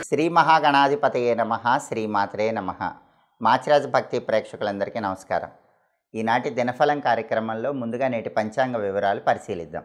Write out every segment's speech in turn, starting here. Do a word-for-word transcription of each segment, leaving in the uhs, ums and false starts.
శ్రీ మహాగణాధిపతయే నమః. శ్రీమాత్రే నమః. మాచిరాజు భక్తి ప్రేక్షకులందరికీ నమస్కారం. ఈనాటి దినఫలం కార్యక్రమంలో ముందుగా నేటి పంచాంగ వివరాలు పరిశీలిద్దాం.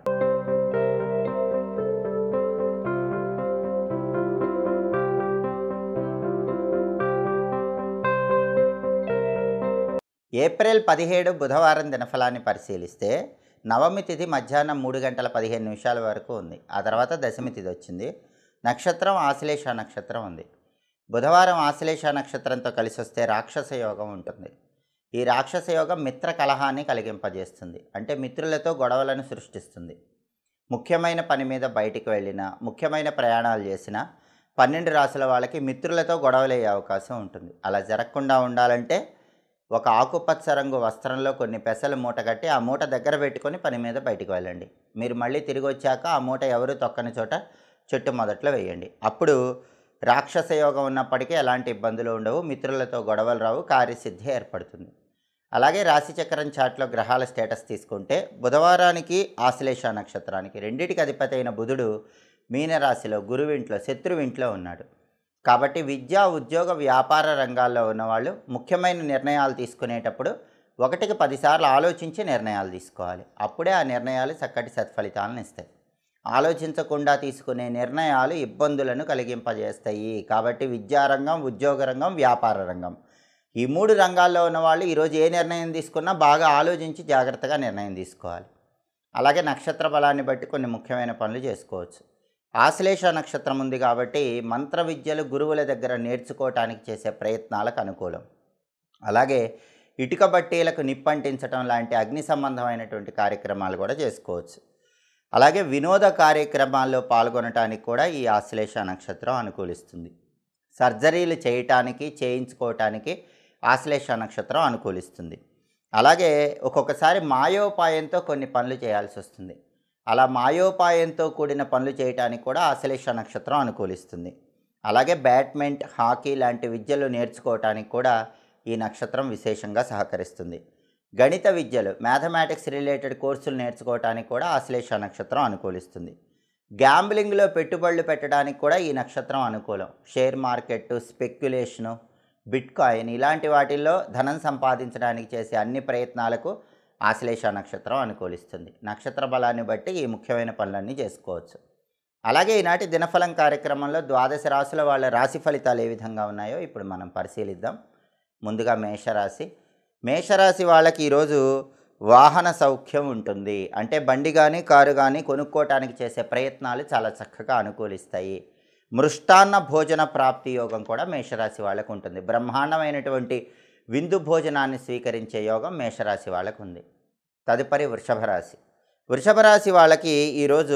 ఏప్రిల్ పదిహేడు బుధవారం దినఫలాన్ని పరిశీలిస్తే నవమి తిథి మధ్యాహ్నం మూడు గంటల పదిహేను నిమిషాల వరకు ఉంది. ఆ తర్వాత దశమి తిథి వచ్చింది. నక్షత్రం ఆశ్లేష నక్షత్రం ఉంది. బుధవారం ఆశ్లేష నక్షత్రంతో కలిసి వస్తే రాక్షస యోగం ఉంటుంది. ఈ రాక్షస యోగం మిత్ర కలహాన్ని కలిగింపజేస్తుంది. అంటే మిత్రులతో గొడవలను సృష్టిస్తుంది. ముఖ్యమైన పని మీద బయటికి వెళ్ళినా, ముఖ్యమైన ప్రయాణాలు చేసినా పన్నెండు రాసుల వాళ్ళకి మిత్రులతో గొడవలయ్యే అవకాశం ఉంటుంది. అలా జరగకుండా ఉండాలంటే ఒక ఆకుపచ్చ రంగు వస్త్రంలో కొన్ని పెసలు మూట కట్టి ఆ మూట దగ్గర పెట్టుకొని పని మీద బయటికి వెళ్ళండి. మీరు మళ్ళీ తిరిగి వచ్చాక ఆ మూట ఎవరు తొక్కని చోట చెట్టు మొదట్లో వేయండి. అప్పుడు రాక్షస యోగం ఉన్నప్పటికీ ఎలాంటి ఇబ్బందులు ఉండవు, మిత్రులతో గొడవలు రావు, కార్యసిద్ధి ఏర్పడుతుంది. అలాగే రాశిచక్రం చాట్లో గ్రహాల స్టేటస్ తీసుకుంటే బుధవారానికి ఆశ్లేష నక్షత్రానికి రెండింటికి అధిపతి అయిన బుధుడు మీనరాశిలో గురువింట్లో శత్రువింట్లో ఉన్నాడు. కాబట్టి విద్యా ఉద్యోగ వ్యాపార రంగాల్లో ఉన్నవాళ్ళు ముఖ్యమైన నిర్ణయాలు తీసుకునేటప్పుడు ఒకటికి పదిసార్లు ఆలోచించి నిర్ణయాలు తీసుకోవాలి. అప్పుడే ఆ నిర్ణయాలు చక్కటి సత్ఫలితాలను ఇస్తాయి. ఆలోచించకుండా తీసుకునే నిర్ణయాలు ఇబ్బందులను కలిగింపజేస్తాయి. కాబట్టి విద్యారంగం, ఉద్యోగ రంగం, వ్యాపార రంగం ఈ మూడు రంగాల్లో ఉన్నవాళ్ళు ఈరోజు ఏ నిర్ణయం తీసుకున్నా బాగా ఆలోచించి జాగ్రత్తగా నిర్ణయం తీసుకోవాలి. అలాగే నక్షత్ర బలాన్ని బట్టి కొన్ని ముఖ్యమైన పనులు చేసుకోవచ్చు. ఆశ్లేష నక్షత్రం ఉంది కాబట్టి మంత్ర విద్యలు గురువుల దగ్గర నేర్చుకోవటానికి చేసే ప్రయత్నాలకు అనుకూలం. అలాగే ఇటుక బట్టీలకు నిప్పంటించడం లాంటి అగ్ని సంబంధమైనటువంటి కార్యక్రమాలు కూడా చేసుకోవచ్చు. అలాగే వినోద కార్యక్రమాల్లో పాల్గొనటానికి కూడా ఈ ఆశ్లేష నక్షత్రం అనుకూలిస్తుంది. సర్జరీలు చేయటానికి చేయించుకోవటానికి ఆశ్లేష నక్షత్రం అనుకూలిస్తుంది. అలాగే ఒక్కొక్కసారి మాయోపాయంతో కొన్ని పనులు చేయాల్సి వస్తుంది. అలా మాయోపాయంతో కూడిన పనులు చేయటానికి కూడా ఆశ్లేష నక్షత్రం అనుకూలిస్తుంది. అలాగే బ్యాడ్మింటన్, హాకీ లాంటి విద్యలు నేర్చుకోవటానికి కూడా ఈ నక్షత్రం విశేషంగా సహకరిస్తుంది. గణిత విద్యలు, మ్యాథమెటిక్స్ రిలేటెడ్ కోర్సులు నేర్చుకోవటానికి కూడా ఆశ్లేష నక్షత్రం అనుకూలిస్తుంది. గ్యాంబ్లింగ్లో పెట్టుబడులు పెట్టడానికి కూడా ఈ నక్షత్రం అనుకూలం. షేర్ మార్కెట్, స్పెక్యులేషను, బిట్కాయిన్ ఇలాంటి వాటిల్లో ధనం సంపాదించడానికి చేసే అన్ని ప్రయత్నాలకు ఆశ్లేష నక్షత్రం అనుకూలిస్తుంది. నక్షత్ర బలాన్ని బట్టి ఈ ముఖ్యమైన పనులన్నీ చేసుకోవచ్చు. అలాగే ఈనాటి దినఫలం కార్యక్రమంలో ద్వాదశ రాశుల వాళ్ళ రాశి ఫలితాలు ఏ విధంగా ఉన్నాయో ఇప్పుడు మనం పరిశీలిద్దాం. ముందుగా మేషరాశి. మేషరాశి వాళ్ళకి ఈరోజు వాహన సౌఖ్యం ఉంటుంది. అంటే బండి కానీ కారు కానీ కొనుక్కోవటానికి చేసే ప్రయత్నాలు చాలా చక్కగా అనుకూలిస్తాయి. మృష్టాన్న భోజన ప్రాప్తి యోగం కూడా మేషరాశి వాళ్ళకు ఉంటుంది. బ్రహ్మాండమైనటువంటి విందు భోజనాన్ని స్వీకరించే యోగం మేషరాశి వాళ్ళకు ఉంది. తదుపరి వృషభ రాశి. వృషభ రాశి వాళ్ళకి ఈరోజు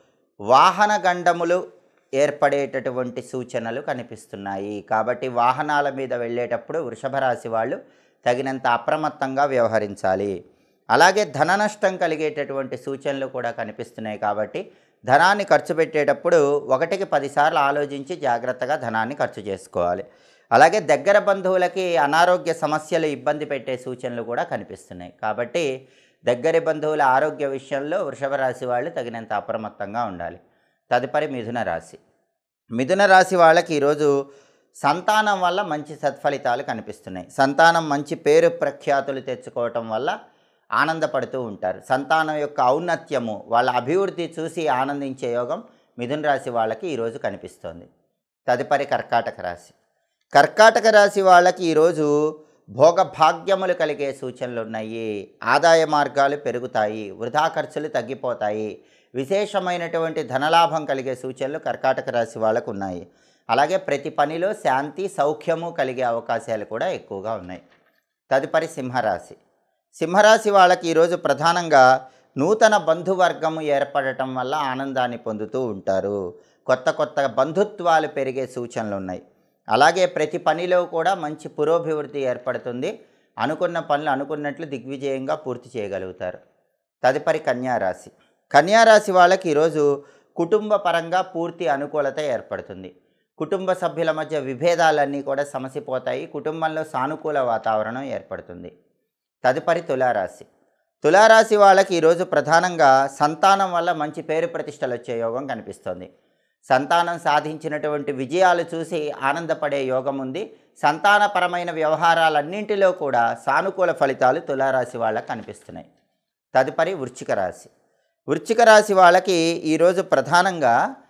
వాహన గండములు ఏర్పడేటటువంటి సూచనలు కనిపిస్తున్నాయి. కాబట్టి వాహనాల మీద వెళ్ళేటప్పుడు వృషభ రాశి వాళ్ళు తగినంత అప్రమత్తంగా వ్యవహరించాలి. అలాగే ధన నష్టం కలిగేటటువంటి సూచనలు కూడా కనిపిస్తున్నాయి. కాబట్టి ధనాన్ని ఖర్చు పెట్టేటప్పుడు ఒకటికి పదిసార్లు ఆలోచించి జాగ్రత్తగా ధనాన్ని ఖర్చు చేసుకోవాలి. అలాగే దగ్గర బంధువులకి అనారోగ్య సమస్యలు ఇబ్బంది పెట్టే సూచనలు కూడా కనిపిస్తున్నాయి. కాబట్టి దగ్గరి బంధువుల ఆరోగ్య విషయంలో వృషభ రాశి వాళ్ళు తగినంత అప్రమత్తంగా ఉండాలి. తదుపరి మిథున రాశి. మిథున రాశి వాళ్ళకి ఈరోజు సంతానం వల్ల మంచి సత్ఫలితాలు కనిపిస్తున్నాయి. సంతానం మంచి పేరు ప్రఖ్యాతులు తెచ్చుకోవటం వల్ల ఆనందపడుతూ ఉంటారు. సంతానం యొక్క ఔన్నత్యము, వాళ్ళ అభివృద్ధి చూసి ఆనందించే యోగం మిథున రాశి వాళ్ళకి ఈరోజు కనిపిస్తోంది. తదుపరి కర్కాటక రాశి. కర్కాటక రాశి వాళ్ళకి ఈరోజు భోగభాగ్యములు కలిగే సూచనలు ఉన్నాయి. ఆదాయ మార్గాలు పెరుగుతాయి, వృధా ఖర్చులు తగ్గిపోతాయి, విశేషమైనటువంటి ధనలాభం కలిగే సూచనలు కర్కాటక రాశి వాళ్ళకు ఉన్నాయి. అలాగే ప్రతి పనిలో శాంతి సౌఖ్యము కలిగే అవకాశాలు కూడా ఎక్కువగా ఉన్నాయి. తదుపరి సింహరాశి. సింహరాశి వాళ్ళకి ఈరోజు ప్రధానంగా నూతన బంధువర్గము ఏర్పడటం వల్ల ఆనందాన్ని పొందుతూ ఉంటారు. కొత్త కొత్త బంధుత్వాలు పెరిగే సూచనలు ఉన్నాయి. అలాగే ప్రతి పనిలో కూడా మంచి పురోభివృద్ధి ఏర్పడుతుంది. అనుకున్న పనులు అనుకున్నట్లు దిగ్విజయంగా పూర్తి చేయగలుగుతారు. తదుపరి కన్యారాశి. కన్యారాశి వాళ్ళకి ఈరోజు కుటుంబ పరంగా పూర్తి అనుకూలత ఏర్పడుతుంది. కుటుంబ సభ్యుల మధ్య విభేదాలన్నీ కూడా సమసిపోతాయి. కుటుంబంలో సానుకూల వాతావరణం ఏర్పడుతుంది. తదుపరి తులారాశి. తులారాశి వాళ్ళకి ఈరోజు ప్రధానంగా సంతానం వల్ల మంచి పేరు ప్రతిష్టలు వచ్చే యోగం కనిపిస్తుంది. సంతానం సాధించినటువంటి విజయాలు చూసి ఆనందపడే యోగం ఉంది. సంతానపరమైన వ్యవహారాలన్నింటిలో కూడా సానుకూల ఫలితాలు తులారాశి వాళ్ళకి కనిపిస్తున్నాయి. తదుపరి వృశ్చిక రాశి. వృశ్చిక రాశి వాళ్ళకి ఈరోజు ప్రధానంగా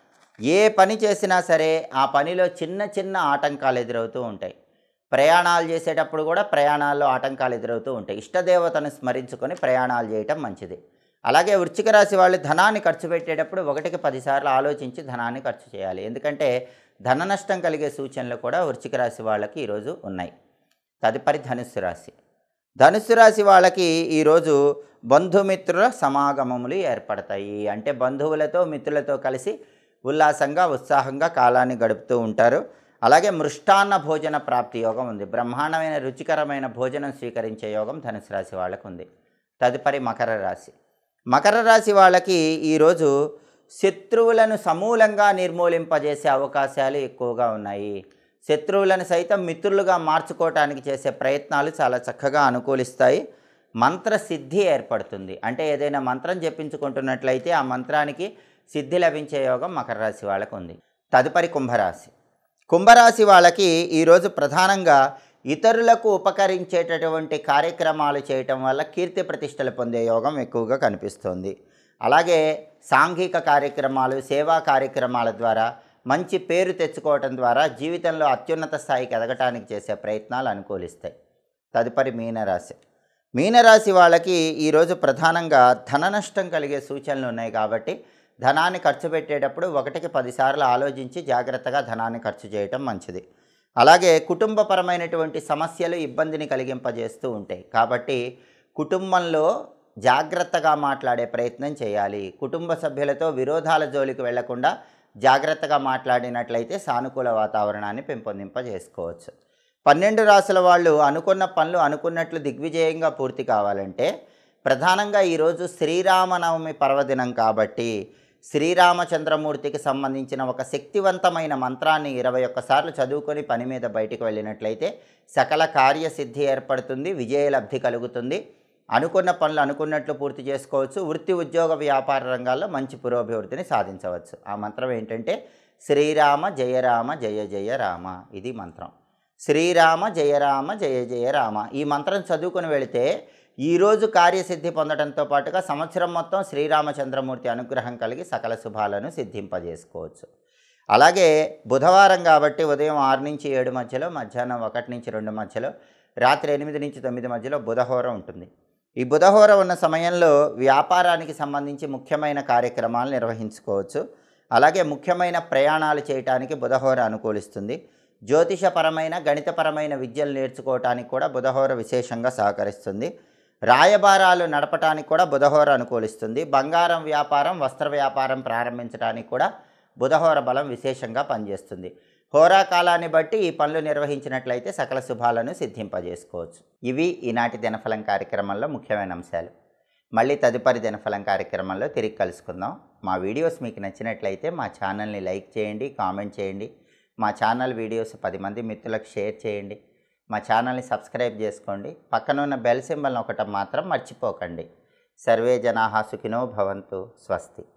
ఏ పని చేసినా సరే ఆ పనిలో చిన్న చిన్న ఆటంకాలు ఎదురవుతూ ఉంటాయి. ప్రయాణాలు చేసేటప్పుడు కూడా ప్రయాణాల్లో ఆటంకాలు ఎదురవుతూ ఉంటాయి. ఇష్టదేవతను స్మరించుకొని ప్రయాణాలు చేయటం మంచిది. అలాగే వృశ్చిక రాశి వాళ్ళు ధనాన్ని ఖర్చు పెట్టేటప్పుడు ఒకటికి పదిసార్లు ఆలోచించి ధనాన్ని ఖర్చు చేయాలి. ఎందుకంటే ధన నష్టం కలిగే సూచనలు కూడా వృశ్చిక రాశి వాళ్ళకి ఈరోజు ఉన్నాయి. తదుపరి ధనుస్సు రాశి. ధనుస్సు రాశి వాళ్ళకి ఈరోజు బంధుమిత్రుల సమాగమములు ఏర్పడతాయి. అంటే బంధువులతో మిత్రులతో కలిసి ఉల్లాసంగా ఉత్సాహంగా కాలాన్ని గడుపుతూ ఉంటారు. అలాగే మృష్టాన్న భోజన ప్రాప్తి యోగం ఉంది. బ్రహ్మాండమైన రుచికరమైన భోజనం స్వీకరించే యోగం ధనుసు రాశి వాళ్ళకు ఉంది. తదుపరి మకర రాశి. మకర రాశి వాళ్ళకి ఈరోజు శత్రువులను సమూలంగా నిర్మూలింపజేసే అవకాశాలు ఎక్కువగా ఉన్నాయి. శత్రువులను సైతం మిత్రులుగా మార్చుకోవటానికి చేసే ప్రయత్నాలు చాలా చక్కగా అనుకూలిస్తాయి. మంత్రసిద్ధి ఏర్పడుతుంది. అంటే ఏదైనా మంత్రం జపించుకుంటున్నట్లయితే ఆ మంత్రానికి సిద్ధి లభించే యోగం మకర రాశి వాళ్ళకు ఉంది. తదుపరి కుంభరాశి. కుంభరాశి వాళ్ళకి ఈరోజు ప్రధానంగా ఇతరులకు ఉపకరించేటటువంటి కార్యక్రమాలు చేయటం వల్ల కీర్తి ప్రతిష్టలు పొందే యోగం ఎక్కువగా కనిపిస్తుంది. అలాగే సాంఘిక కార్యక్రమాలు, సేవా కార్యక్రమాల ద్వారా మంచి పేరు తెచ్చుకోవటం ద్వారా జీవితంలో అత్యున్నత స్థాయికి ఎదగటానికి చేసే ప్రయత్నాలు అనుకూలిస్తాయి. తదుపరి మీనరాశి. మీనరాశి వాళ్ళకి ఈరోజు ప్రధానంగా ధన నష్టం కలిగే సూచనలు ఉన్నాయి. కాబట్టి ధనాన్ని ఖర్చు పెట్టేటప్పుడు ఒకటికి పదిసార్లు ఆలోచించి జాగ్రత్తగా ధనాన్ని ఖర్చు చేయటం మంచిది. అలాగే కుటుంబపరమైనటువంటి సమస్యలు ఇబ్బందిని కలిగింపజేస్తూ ఉంటాయి. కాబట్టి కుటుంబంలో జాగ్రత్తగా మాట్లాడే ప్రయత్నం చేయాలి. కుటుంబ సభ్యులతో విరోధాల జోలికి వెళ్లకుండా జాగ్రత్తగా మాట్లాడినట్లయితే సానుకూల వాతావరణాన్ని పెంపొందింపజేసుకోవచ్చు. పన్నెండు రాసుల వాళ్ళు అనుకున్న పనులు అనుకున్నట్లు దిగ్విజయంగా పూర్తి కావాలంటే ప్రధానంగా ఈరోజు శ్రీరామనవమి పర్వదినం కాబట్టి శ్రీరామచంద్రమూర్తికి సంబంధించిన ఒక శక్తివంతమైన మంత్రాన్ని ఇరవై ఒక్కసార్లు చదువుకొని పని మీద బయటికి వెళ్ళినట్లయితే సకల కార్యసిద్ధి ఏర్పడుతుంది, విజయలబ్ధి కలుగుతుంది. అనుకున్న పనులు అనుకున్నట్లు పూర్తి చేసుకోవచ్చు. వృత్తి ఉద్యోగ వ్యాపార రంగాల్లో మంచి పురోభివృద్ధిని సాధించవచ్చు. ఆ మంత్రం ఏంటంటే శ్రీరామ జయ రామ జయ జయ రామ. ఇది మంత్రం. శ్రీరామ జయ రామ జయ జయ రామ. ఈ మంత్రం చదువుకొని వెళితే ఈరోజు కార్యసిద్ధి పొందడంతో పాటుగా సంవత్సరం మొత్తం శ్రీరామచంద్రమూర్తి అనుగ్రహం కలిగి సకల శుభాలను సిద్ధింపజేసుకోవచ్చు. అలాగే బుధవారం కాబట్టి ఉదయం ఆరు నుంచి ఏడు మధ్యలో, మధ్యాహ్నం ఒకటి నుంచి రెండు మధ్యలో, రాత్రి ఎనిమిది నుంచి తొమ్మిది మధ్యలో బుధహోర ఉంటుంది. ఈ బుధహోర ఉన్న సమయంలో వ్యాపారానికి సంబంధించి ముఖ్యమైన కార్యక్రమాలు నిర్వహించుకోవచ్చు. అలాగే ముఖ్యమైన ప్రయాణాలు చేయటానికి బుధహోర అనుకూలిస్తుంది. జ్యోతిషపరమైన గణితపరమైన విద్యలు నేర్చుకోవటానికి కూడా బుధహోర విశేషంగా సహకరిస్తుంది. రాయబారాలు నడపటానికి కూడా బుధహోర అనుకూలిస్తుంది. బంగారం వ్యాపారం, వస్త్ర వ్యాపారం ప్రారంభించడానికి కూడా బుధహోర బలం విశేషంగా పనిచేస్తుంది. హోరాకాలాన్ని బట్టి ఈ పనులు నిర్వహించినట్లయితే సకల శుభాలను సిద్ధింపజేసుకోవచ్చు. ఇవి ఈనాటి దినఫలం కార్యక్రమంలో ముఖ్యమైన అంశాలు. మళ్ళీ తదుపరి దినఫలం కార్యక్రమంలో తిరిగి కలుసుకుందాం. మా వీడియోస్ మీకు నచ్చినట్లయితే మా ఛానల్ని లైక్ చేయండి, కామెంట్ చేయండి. మా ఛానల్ వీడియోస్ పది మంది మిత్రులకు షేర్ చేయండి. మా ఛానల్ని సబ్స్క్రైబ్ చేసుకోండి. పక్కన ఉన్న బెల్ సింబల్ నొక్కటం మాత్రం మర్చిపోకండి. సర్వే జనాః సుఖినో భవంతు. స్వస్తి.